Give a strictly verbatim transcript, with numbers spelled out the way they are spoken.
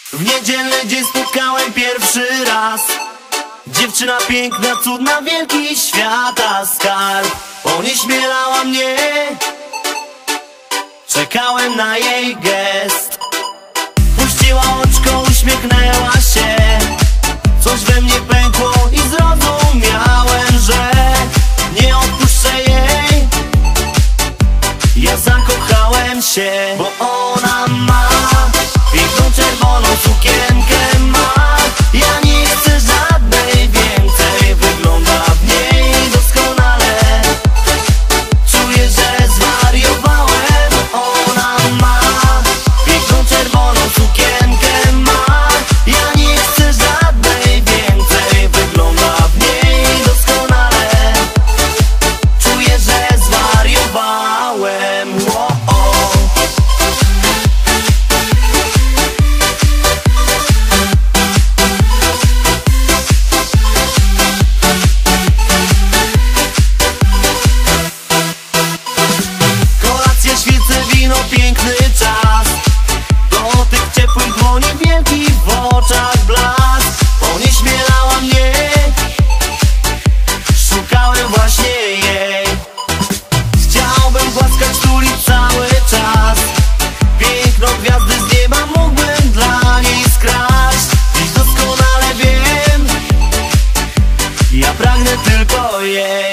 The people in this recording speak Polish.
W niedzielny dzień spotkałem pierwszy raz dziewczyna piękna, cudna, wielki świata skarb. Onieśmielała mnie, czekałem na jej gest. Puściła oczko, uśmiechnęła się, coś we mnie pękło i zrozumiałem, że nie odpuszczę jej. Ja zakochałem się, bo ona ma piękną czerwoną sukienkę ma. Ja nie chcę żadnej więcej, wygląda w niej doskonale. Czuję, że zwariowałem, ona ma piękną czerwoną sukienkę ma. Ja nie chcę żadnej więcej, wygląda w niej doskonale. Czuję, że zwariowałem. Wo -o. Kolacje, świece, wino, piękny czas. Dotyk ciepłych dłoni, wielki w oczach blask. Onieśmielała mnie, szukałem właśnie jej. Chciałbym głaskać, tulić cały czas. Piękno gwiazdy z nieba mógłbym dla niej skraść. Dziś doskonale wiem, ja pragnę tylko jej.